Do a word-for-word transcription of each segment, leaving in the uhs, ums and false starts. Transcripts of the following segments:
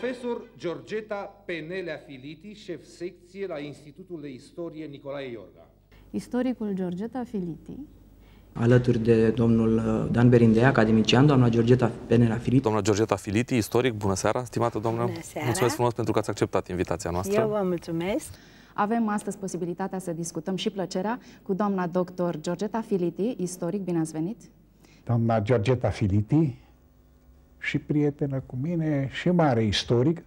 Profesor Georgeta Penelea Filiti, șef secție la Institutul de Istorie Nicolae Iorga. Istoricul Georgeta Filiti. Alături de domnul Dan Berindei, academician, doamna Georgeta Penelea Filiti. Doamna Georgeta Filiti, istoric, bună seara, stimată doamnă. Bună seara. Mulțumesc frumos pentru că ați acceptat invitația noastră. Eu vă mulțumesc. Avem astăzi posibilitatea să discutăm și plăcerea cu doamna doctor Georgeta Filiti, istoric, bine ați venit. Doamna Georgeta Filiti, și prietenă cu mine, și mare istoric.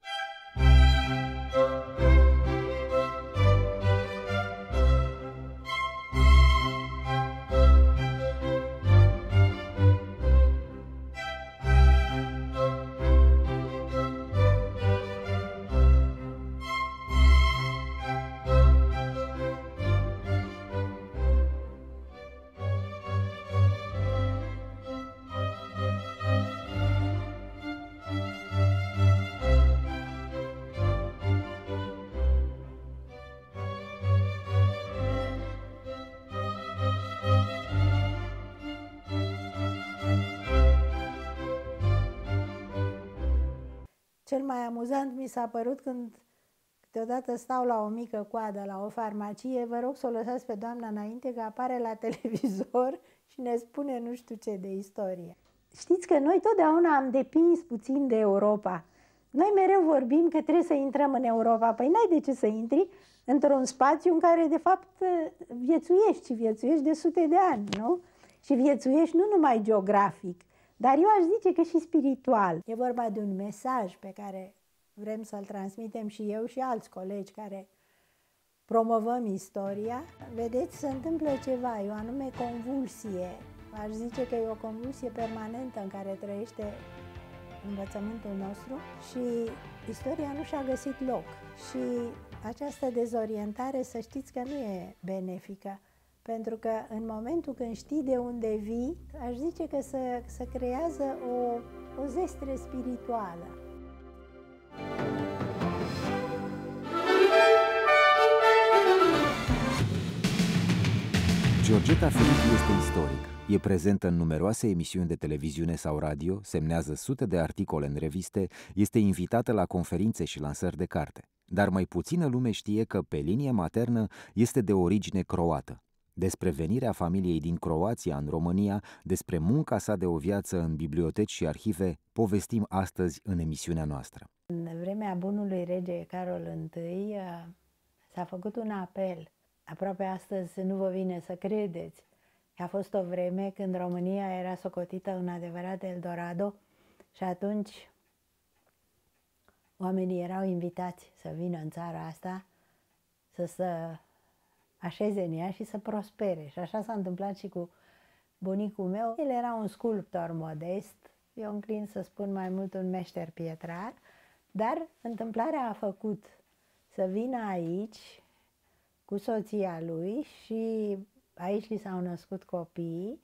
Cel mai amuzant mi s-a părut când câteodată stau la o mică coadă la o farmacie, vă rog să o lăsați pe doamna înainte că apare la televizor și ne spune nu știu ce de istorie. Știți că noi totdeauna am depins puțin de Europa. Noi mereu vorbim că trebuie să intrăm în Europa. Păi n-ai de ce să intri într-un spațiu în care de fapt viețuiești și viețuiești de sute de ani, nu? Și viețuiești nu numai geografic, dar eu aș zice că și spiritual. E vorba de un mesaj pe care vrem să-l transmitem și eu și alți colegi care promovăm istoria. Vedeți, se întâmplă ceva, e o anume convulsie. Aș zice că e o convulsie permanentă în care trăiește învățământul nostru și istoria nu și-a găsit loc. Și această dezorientare, să știți că nu e benefică. Pentru că în momentul când știi de unde vii, aș zice că se, se creează o, o zestre spirituală. Georgeta Filiti este istoric. E prezentă în numeroase emisiuni de televiziune sau radio, semnează sute de articole în reviste, este invitată la conferințe și lansări de carte. Dar mai puțină lume știe că, pe linie maternă, este de origine croată. Despre venirea familiei din Croația în România, despre munca sa de o viață în biblioteci și arhive, povestim astăzi în emisiunea noastră. În vremea bunului rege Carol I s-a făcut un apel. Aproape astăzi nu vă vine să credeți. A fost o vreme când România era socotită un adevărat Eldorado și atunci oamenii erau invitați să vină în țara asta, să se așeze în ea și să prospere. Și așa s-a întâmplat și cu bunicul meu. El era un sculptor modest, eu înclin să spun mai mult un meșter pietrar, dar întâmplarea a făcut să vină aici cu soția lui și aici li s-au născut copiii.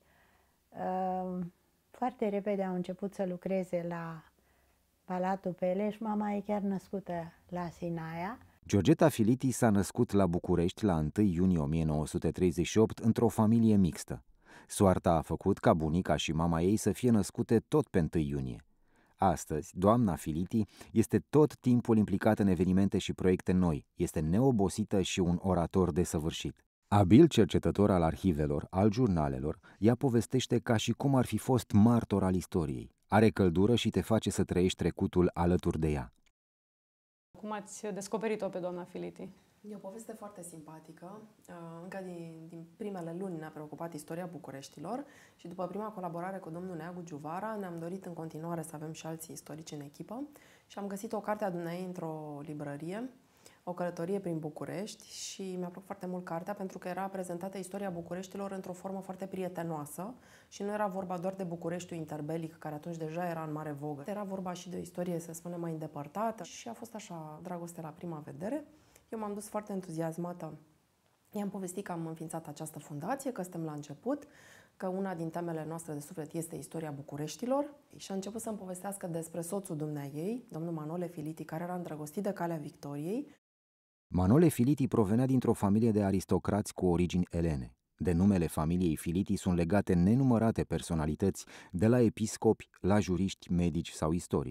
Foarte repede au început să lucreze la Palatul Peleș, mama e chiar născută la Sinaia. Georgeta Filiti s-a născut la București la întâi iunie o mie nouă sute treizeci și opt într-o familie mixtă. Soarta a făcut ca bunica și mama ei să fie născute tot pe întâi iunie. Astăzi, doamna Filiti este tot timpul implicată în evenimente și proiecte noi, este neobosită și un orator desăvârșit. Abil cercetător al arhivelor, al jurnalelor, ea povestește ca și cum ar fi fost martor al istoriei. Are căldură și te face să trăiești trecutul alături de ea. Cum ați descoperit-o pe doamna Filiti? E o poveste foarte simpatică. Încă din, din primele luni ne-a preocupat istoria Bucureștilor și după prima colaborare cu domnul Neagu Giuvara ne-am dorit în continuare să avem și alții istorici în echipă și am găsit o carte a dumneai într-o librărie, o călătorie prin București, și mi-a plăcut foarte mult cartea pentru că era prezentată istoria Bucureștilor într-o formă foarte prietenoasă și nu era vorba doar de Bucureștiul interbelic, care atunci deja era în mare vogă. Era vorba și de o istorie, să spunem, mai îndepărtată și a fost așa dragoste la prima vedere. Eu m-am dus foarte entuziasmată. I-am povestit că am înființat această fundație, că suntem la început, că una din temele noastre de suflet este istoria Bucureștilor și a început să-mi povestească despre soțul dumneaei, domnul Manole Filiti, care era îndrăgostit de Calea Victoriei. Manole Filiti provenea dintr-o familie de aristocrați cu origini elene. De numele familiei Filiti sunt legate nenumărate personalități, de la episcopi la juriști, medici sau istorici.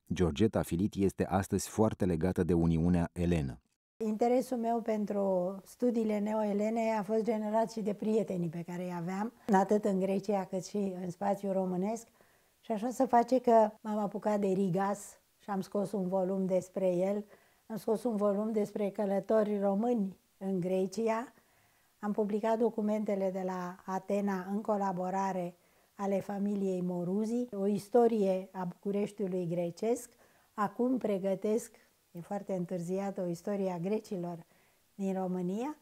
Georgeta Filiti este astăzi foarte legată de Uniunea Elenă. Interesul meu pentru studiile neo-elene a fost generat și de prietenii pe care îi aveam, atât în Grecia cât și în spațiul românesc. Și așa se face că m-am apucat de Rigas și am scos un volum despre el, am scos un volum despre călători români în Grecia, am publicat documentele de la Atena în colaborare ale familiei Moruzi, o istorie a Bucureștiului grecesc. Acum pregătesc, e foarte întârziată, o istorie a grecilor din România.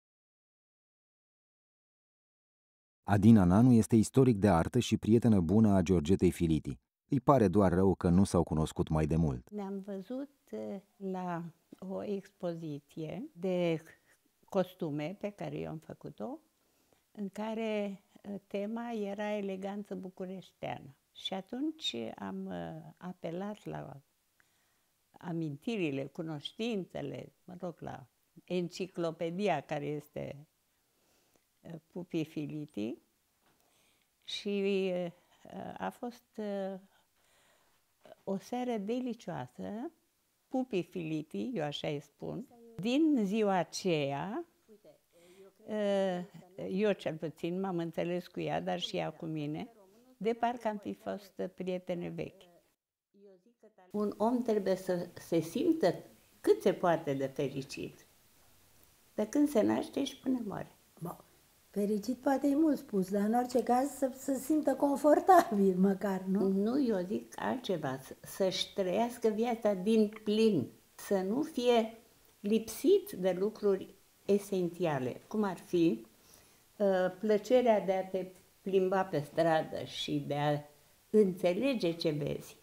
Adina Nanu este istoric de artă și prietenă bună a Georgetei Filiti. Îi pare doar rău că nu s-au cunoscut mai de mult. Ne-am văzut la o expoziție de costume pe care eu am făcut-o, în care tema era eleganță bucureșteană. Și atunci am apelat la amintirile, cunoștințele, mă rog, la enciclopedia care este Pupii Filiti și a fost o seară delicioasă. Pupii Filiti, eu așa îi spun, din ziua aceea, eu cel puțin m-am înțeles cu ea, dar și ea cu mine, de parcă am fi fost prietene vechi. Un om trebuie să se simtă cât se poate de fericit, de când se naște și până moare. Bă, fericit poate e mult spus, dar în orice caz să se simtă confortabil măcar, nu? Nu, eu zic altceva, să-și trăiască viața din plin, să nu fie lipsit de lucruri esențiale, cum ar fi uh, plăcerea de a te plimba pe stradă și de a înțelege ce vezi,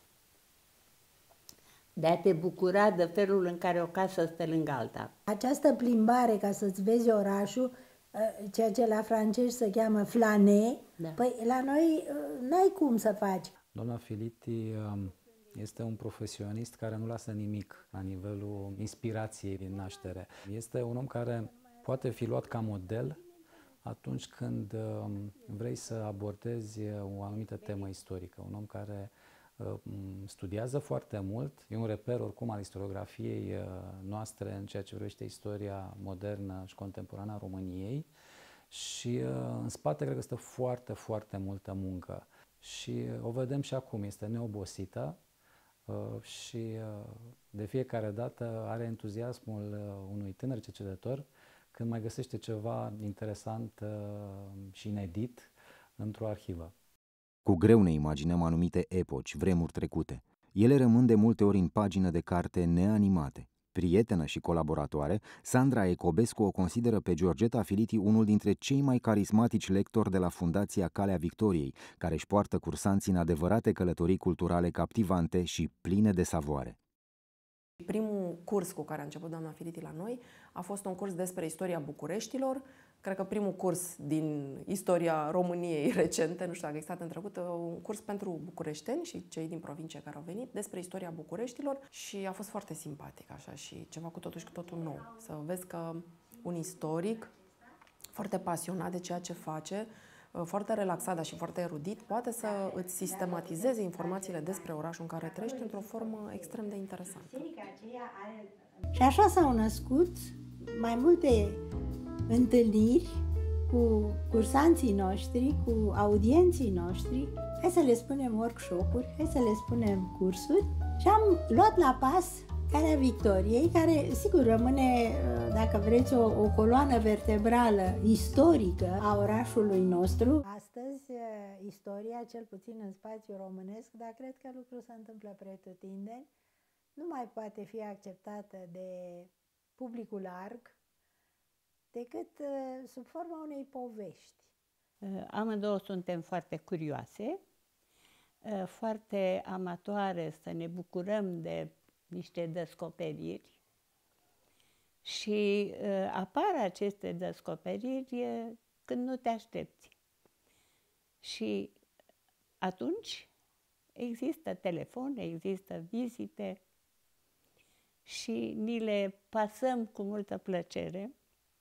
de a te bucura de felul în care o casă stă lângă alta. Această plimbare ca să-ți vezi orașul, ceea ce la francezi se cheamă flâner, da. Păi la noi n-ai cum să faci. Doamna Filiti este un profesionist care nu lasă nimic la nivelul inspirației din naștere. Este un om care poate fi luat ca model atunci când vrei să abordezi o anumită temă istorică. Un om care studiază foarte mult, e un reper oricum al istoriografiei noastre în ceea ce privește istoria modernă și contemporană a României și în spate cred că stă foarte, foarte multă muncă și o vedem și acum, este neobosită și de fiecare dată are entuziasmul unui tânăr cercetător când mai găsește ceva interesant și inedit într-o arhivă. Cu greu ne imaginăm anumite epoci, vremuri trecute. Ele rămân de multe ori în pagină de carte neanimate. Prietenă și colaboratoare, Sandra Ecobescu o consideră pe Georgeta Filiti unul dintre cei mai carismatici lectori de la Fundația Calea Victoriei, care își poartă cursanții în adevărate călătorii culturale captivante și pline de savoare. Primul curs cu care a început doamna Filiti la noi a fost un curs despre istoria Bucureștilor. Cred că primul curs din istoria României recente, nu știu dacă a existat în trecut, un curs pentru bucureșteni și cei din provincie care au venit despre istoria Bucureștilor și a fost foarte simpatic așa și ceva cu totul și cu totul nou. Să vezi că un istoric foarte pasionat de ceea ce face, foarte relaxat, dar și foarte erudit, poate să îți sistematizeze informațiile despre orașul în care trăiești într-o formă extrem de interesantă. Și așa s-au născut mai multe întâlniri cu cursanții noștri, cu audienții noștri, hai să le spunem workshop-uri, hai să le spunem cursuri și am luat la pas Calea Victoriei, care sigur rămâne, dacă vreți, o, o coloană vertebrală istorică a orașului nostru. Astăzi, istoria, cel puțin în spațiul românesc, dar cred că lucrul se întâmplă pretutindeni, nu mai poate fi acceptată de publicul larg, decât sub forma unei povești. Amândouă suntem foarte curioase, foarte amatoare să ne bucurăm de niște descoperiri și apar aceste descoperiri când nu te aștepți. Și atunci există telefon, există vizite și ni le pasăm cu multă plăcere,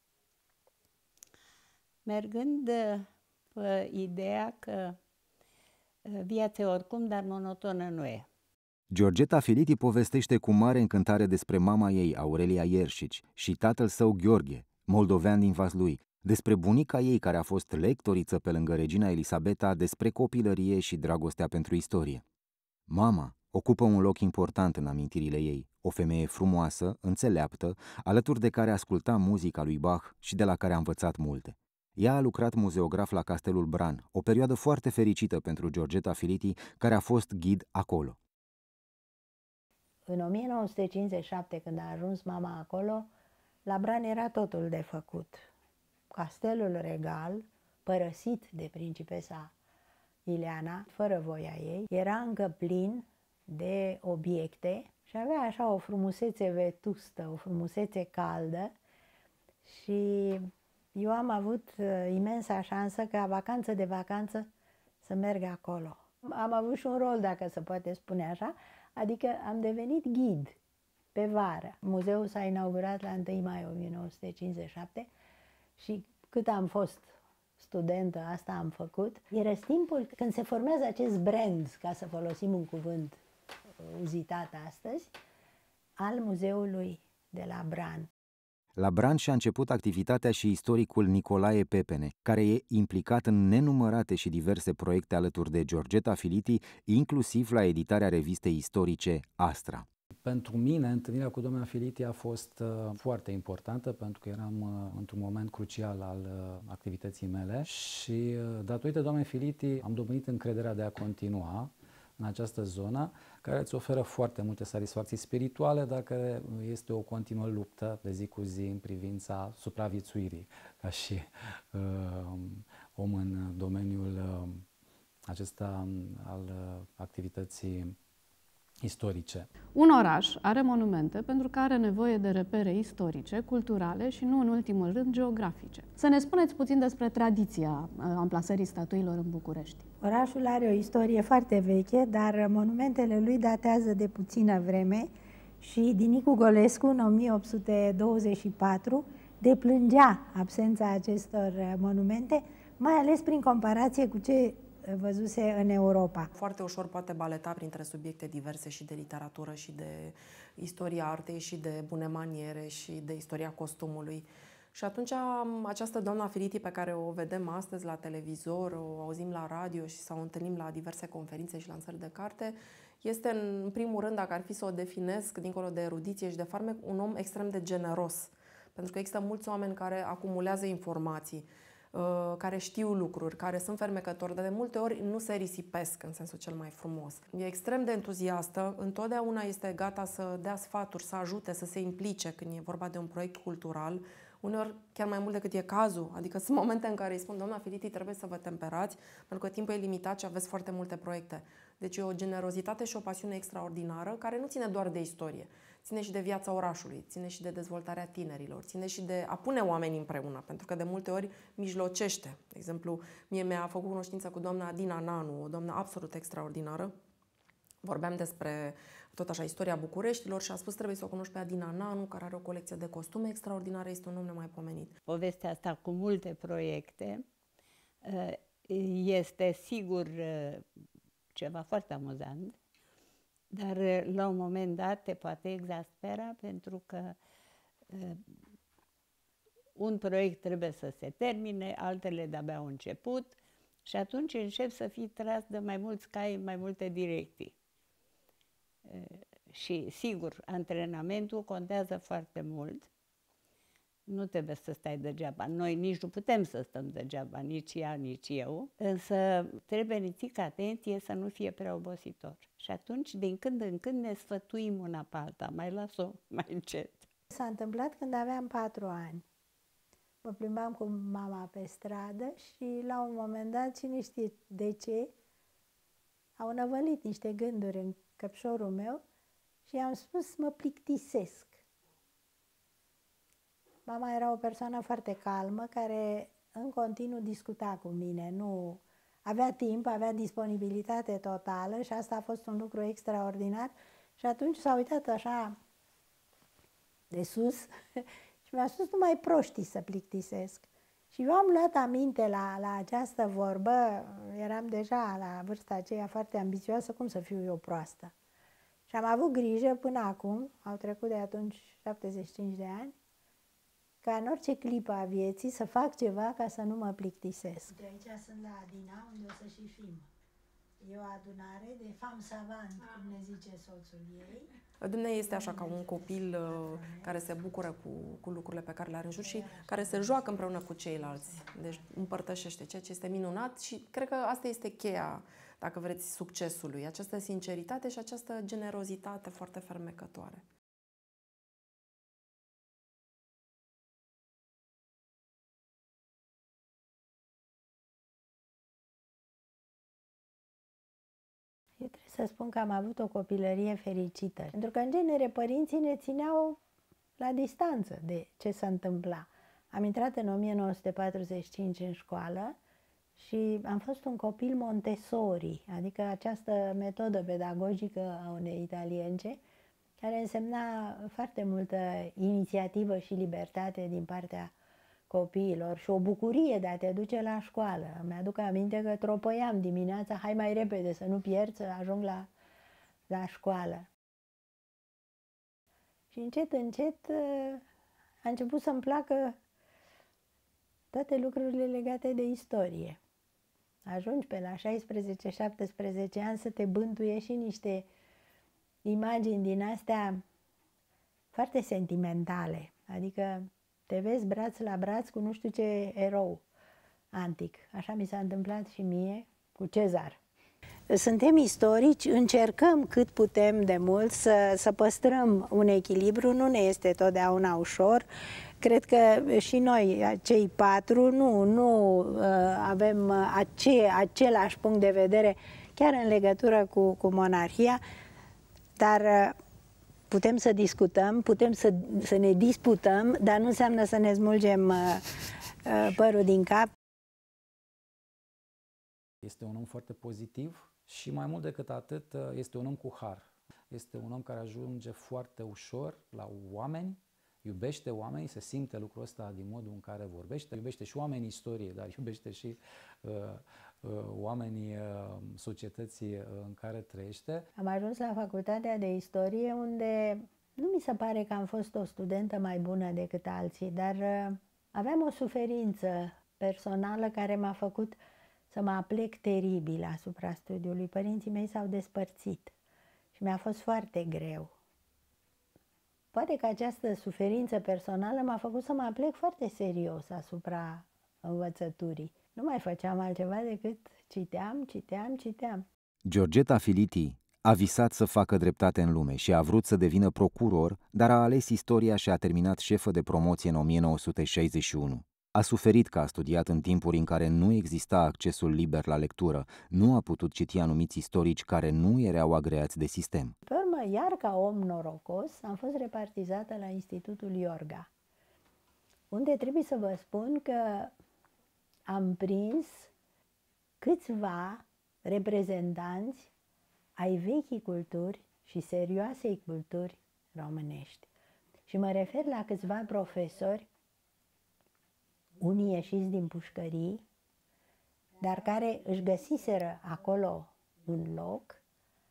mergând pe ideea că viața e oricum, dar monotonă nu e. Georgeta Filiti povestește cu mare încântare despre mama ei, Aurelia Ierșici, și tatăl său, Gheorghe, moldovean din Vaslui, despre bunica ei care a fost lectoriță pe lângă regina Elisabeta, despre copilărie și dragostea pentru istorie. Mama ocupă un loc important în amintirile ei, o femeie frumoasă, înțeleaptă, alături de care asculta muzica lui Bach și de la care a învățat multe. Ea a lucrat muzeograf la Castelul Bran, o perioadă foarte fericită pentru Georgeta Filiti, care a fost ghid acolo. În o mie nouă sute cincizeci și șapte, când a ajuns mama acolo, la Bran era totul de făcut. Castelul regal, părăsit de principesa Ileana, fără voia ei, era încă plin de obiecte și avea așa o frumusețe vetustă, o frumusețe caldă și eu am avut uh, imensa șansă ca vacanță de vacanță să merg acolo. Am avut și un rol, dacă se poate spune așa, adică am devenit ghid pe vară. Muzeul s-a inaugurat la întâi mai o mie nouă sute cincizeci și șapte și cât am fost studentă, asta am făcut. Era timpul când se formează acest brand, ca să folosim un cuvânt uzitat astăzi, al muzeului de la Bran. La Bran și-a început activitatea și istoricul Nicolae Pepene, care e implicat în nenumărate și diverse proiecte alături de Georgeta Filiti, inclusiv la editarea revistei istorice Astra. Pentru mine, întâlnirea cu doamna Filiti a fost uh, foarte importantă, pentru că eram uh, într-un moment crucial al uh, activității mele și uh, datorită doamnei Filiti am dobândit încrederea de a continua în această zonă, care îți oferă foarte multe satisfacții spirituale, dar care este o continuă luptă de zi cu zi în privința supraviețuirii, ca și uh, om în domeniul uh, acesta al uh, activității istorice. Un oraș are monumente pentru că are nevoie de repere istorice, culturale și, nu în ultimul rând, geografice. Să ne spuneți puțin despre tradiția amplasării statuilor în București. Orașul are o istorie foarte veche, dar monumentele lui datează de puțină vreme și Dinicu Golescu, în o mie opt sute douăzeci și patru, deplângea absența acestor monumente, mai ales prin comparație cu ce văzuse în Europa. Foarte ușor poate baleta printre subiecte diverse și de literatură și de istoria artei și de bune maniere și de istoria costumului. Și atunci această doamna Filiti pe care o vedem astăzi la televizor, o auzim la radio și sau o întâlnim la diverse conferințe și lansări de carte, este în primul rând, dacă ar fi să o definesc, dincolo de erudiție și de farmec, un om extrem de generos. Pentru că există mulți oameni care acumulează informații, care știu lucruri, care sunt fermecători, dar de multe ori nu se risipesc în sensul cel mai frumos. E extrem de entuziastă, întotdeauna este gata să dea sfaturi, să ajute, să se implice când e vorba de un proiect cultural, uneori chiar mai mult decât e cazul. Adică sunt momente în care îi spun, doamna Filiti, trebuie să vă temperați, pentru că timpul e limitat și aveți foarte multe proiecte. Deci e o generozitate și o pasiune extraordinară, care nu ține doar de istorie, ține și de viața orașului, ține și de dezvoltarea tinerilor, ține și de a pune oameni împreună, pentru că de multe ori mijlocește. De exemplu, mie mi-a făcut cunoștință cu doamna Adina Nanu, o doamnă absolut extraordinară. Vorbeam despre tot așa istoria Bucureștilor și a spus trebuie să o cunoști pe Adina Nanu, care are o colecție de costume extraordinare, este un om nemaipomenit. Povestea asta cu multe proiecte este sigur ceva foarte amuzant, dar la un moment dat te poate exaspera pentru că uh, un proiect trebuie să se termine, altele de-abia au început și atunci începi să fii tras de mai mulți cai în mai multe direcții. Uh, și sigur, antrenamentul contează foarte mult. Nu trebuie să stai degeaba. Noi nici nu putem să stăm degeaba, nici ea, nici eu. Însă trebuie nițică atenție să nu fie prea obositor. Și atunci, din când în când, ne sfătuim una pe alta. Mai las-o mai încet. S-a întâmplat când aveam patru ani. Mă plimbam cu mama pe stradă și la un moment dat, cine știe de ce, au năvălit niște gânduri în căpșorul meu și i-am spus mă plictisesc. Mama era o persoană foarte calmă, care în continuu discuta cu mine. Nu avea timp, avea disponibilitate totală și asta a fost un lucru extraordinar. Și atunci s-a uitat așa de sus și mi-a spus numai proștii să plictisesc. Și eu am luat aminte la, la această vorbă, eram deja la vârsta aceea foarte ambițioasă, cum să fiu eu proastă. Și am avut grijă până acum, au trecut de atunci șaptezeci și cinci de ani, ca în orice clipă a vieții să fac ceva ca să nu mă plictisesc. De aici sunt la Adina, unde o să și film. E o adunare de femme savant, cum ne zice soțul ei. Dumnezeu este așa ca un copil uh, care se bucură cu, cu lucrurile pe care le are în jur și care se joacă împreună cu ceilalți. Deci împărtășește, ceea ce este minunat și cred că asta este cheia, dacă vreți, succesului. Această sinceritate și această generozitate foarte fermecătoare. Eu trebuie să spun că am avut o copilărie fericită, pentru că, în genere, părinții ne țineau la distanță de ce se întâmpla. Am intrat în o mie nouă sute patruzeci și cinci în școală și am fost un copil Montessori, adică această metodă pedagogică a unei italience, care însemna foarte multă inițiativă și libertate din partea copiilor și o bucurie de a te duce la școală. Mi-aduc aminte că tropăiam dimineața, hai mai repede să nu pierd, să ajung la, la școală. Și încet, încet a început să-mi placă toate lucrurile legate de istorie. Ajungi pe la șaisprezece șaptesprezece ani să te bântuie și niște imagini din astea foarte sentimentale, adică te vezi braț la braț cu nu știu ce erou antic. Așa mi s-a întâmplat și mie cu Cezar. Suntem istorici, încercăm cât putem de mult să, să păstrăm un echilibru, nu ne este totdeauna ușor. Cred că și noi, cei patru, nu, nu uh, avem ace, același punct de vedere chiar în legătură cu, cu monarhia, dar uh, putem să discutăm, putem să, să ne disputăm, dar nu înseamnă să ne smulgem uh, uh, părul din cap. Este un om foarte pozitiv și mai mult decât atât este un om cu har. Este un om care ajunge foarte ușor la oameni, iubește oamenii, se simte lucrul ăsta din modul în care vorbește, iubește și oamenii istorie, dar iubește și uh, uh, oamenii uh, societății în care trăiește. Am ajuns la facultatea de istorie, unde nu mi se pare că am fost o studentă mai bună decât alții, dar uh, aveam o suferință personală care m-a făcut să mă aplec teribil asupra studiului. Părinții mei s-au despărțit și mi-a fost foarte greu. Poate că această suferință personală m-a făcut să mă aplec foarte serios asupra învățăturii. Nu mai făceam altceva decât citeam, citeam, citeam. Giorgeta Filiti a visat să facă dreptate în lume și a vrut să devină procuror, dar a ales istoria și a terminat șefă de promoție în o mie nouă sute șaizeci și unu. A suferit că a studiat în timpuri în care nu exista accesul liber la lectură, nu a putut citi anumiți istorici care nu erau agreați de sistem. Pe urmă, iar ca om norocos, am fost repartizată la Institutul Iorga, unde trebuie să vă spun că am prins câțiva reprezentanți ai vechii culturi și serioasei culturi românești. Și mă refer la câțiva profesori, unii ieșiți din pușcării, dar care își găsiseră acolo un loc.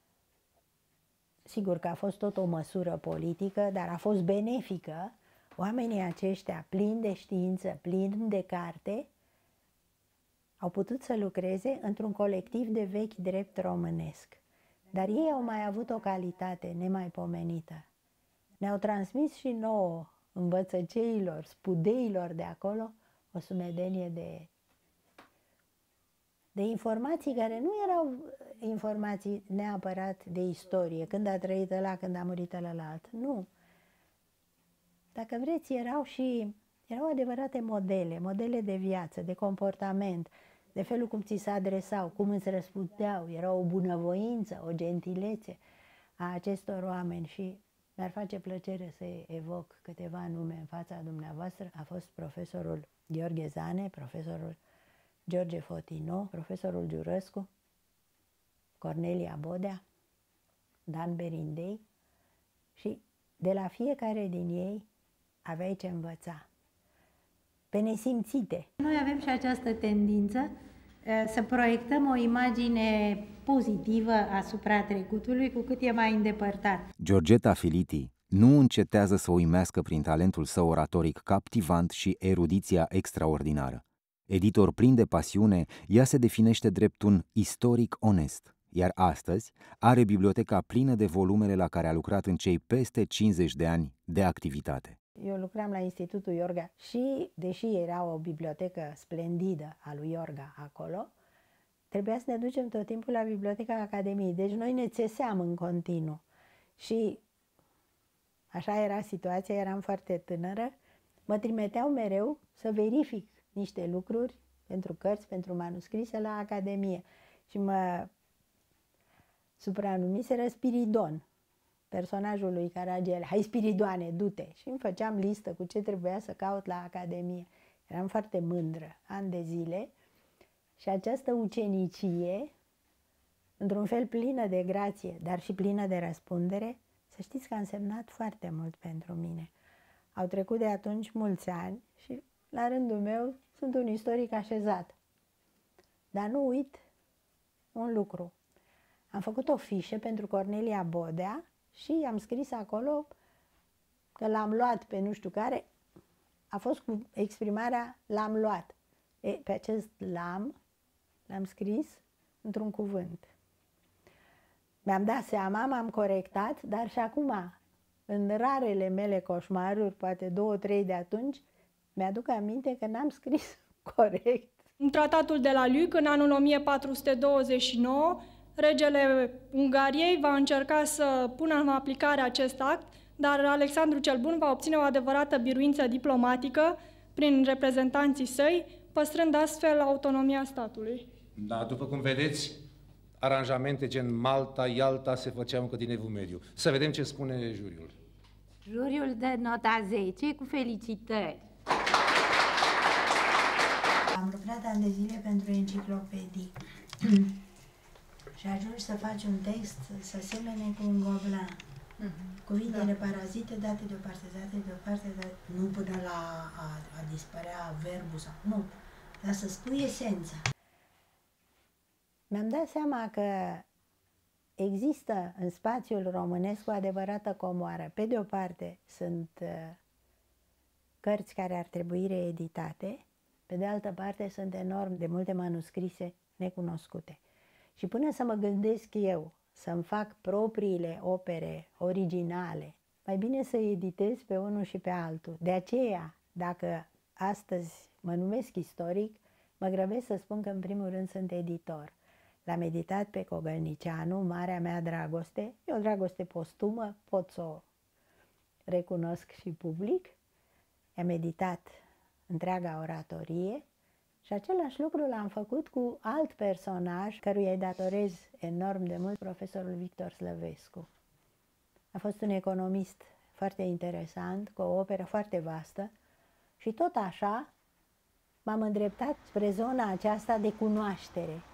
Sigur că a fost tot o măsură politică, dar a fost benefică. Oamenii aceștia, plini de știință, plini de carte, au putut să lucreze într-un colectiv de vechi drept românesc. Dar ei au mai avut o calitate nemaipomenită. Ne-au transmis și nouă, învățăceilor, spudeilor de acolo, o sumedenie de, de informații care nu erau informații neapărat de istorie, când a trăit ăla, când a murit ălalt. Nu. Dacă vreți, erau și erau adevărate modele, modele de viață, de comportament, de felul cum ți se adresau, cum îți răspundeau. Era o bunăvoință, o gentilețe a acestor oameni și mi-ar face plăcere să evoc câteva nume în fața dumneavoastră. A fost profesorul Gheorghe Zane, profesorul George Fotino, profesorul Giurăscu, Cornelia Bodea, Dan Berindei și de la fiecare din ei aveai ce învăța. Pe nesimțite. Noi avem și această tendință să proiectăm o imagine pozitivă asupra trecutului, cu cât e mai îndepărtat. Giorgeta Filiti nu încetează să uimească prin talentul său oratoric captivant și erudiția extraordinară. Editor plin de pasiune, ea se definește drept un istoric onest, iar astăzi are biblioteca plină de volumele la care a lucrat în cei peste cincizeci de ani de activitate. Eu lucram la Institutul Iorga și, deși era o bibliotecă splendidă a lui Iorga acolo, trebuia să ne ducem tot timpul la Biblioteca Academiei. Deci noi ne țeseam în continuu. Și așa era situația, eram foarte tânără, mă trimiteau mereu să verific niște lucruri pentru cărți, pentru manuscrise la Academie. Și mă supranumiseră Spiridon, personajul lui Caragiale. Hai, Spiridoane, du-te! Și îmi făceam listă cu ce trebuia să caut la Academie. Eram foarte mândră, ani de zile. Și această ucenicie, într-un fel plină de grație, dar și plină de răspundere, să știți că a însemnat foarte mult pentru mine. Au trecut de atunci mulți ani și, la rândul meu, sunt un istoric așezat. Dar nu uit un lucru. Am făcut o fișă pentru Cornelia Bodea și am scris acolo că l-am luat pe nu știu care. A fost cu exprimarea l-am luat. E, pe acest l-am, l-am scris într-un cuvânt. Mi-am dat seama, m-am corectat, dar și acum, în rarele mele coșmaruri, poate două, trei de atunci, mi-aduc aminte că n-am scris corect. În tratatul de la Luc, în anul o mie patru sute douăzeci și nouă, regele Ungariei va încerca să pună în aplicare acest act, dar Alexandru cel Bun va obține o adevărată biruință diplomatică prin reprezentanții săi, păstrând astfel autonomia statului. Da, după cum vedeți, aranjamente gen Malta, Ialta se făceau încă din Evul Mediu. Să vedem ce spune juriul. Juriul dă nota zece cu felicitări. Am lucrat ani de zile pentru enciclopedii și ajungi să faci un text să semene cu un goblan. Uh-huh. Cuvintele da. parazite date deoparte, date deoparte, date, nu până la a, a dispărea verbul sau nu, dar să spui esența. Mi-am dat seama că există în spațiul românesc o adevărată comoară. Pe de o parte sunt uh, cărți care ar trebui reeditate, pe de altă parte sunt enorm de multe manuscrise necunoscute. Și până să mă gândesc eu să-mi fac propriile opere originale, mai bine să editez pe unul și pe altul. De aceea, dacă astăzi mă numesc istoric, mă grăbesc să spun că în primul rând sunt editor. L-am meditat pe Cogălnicianu, marea mea dragoste, e o dragoste postumă, pot să o recunosc și public. Am meditat întreaga oratorie și același lucru l-am făcut cu alt personaj căruia îi datorez enorm de mult, profesorul Victor Slăvescu. A fost un economist foarte interesant, cu o operă foarte vastă și tot așa m-am îndreptat spre zona aceasta de cunoaștere.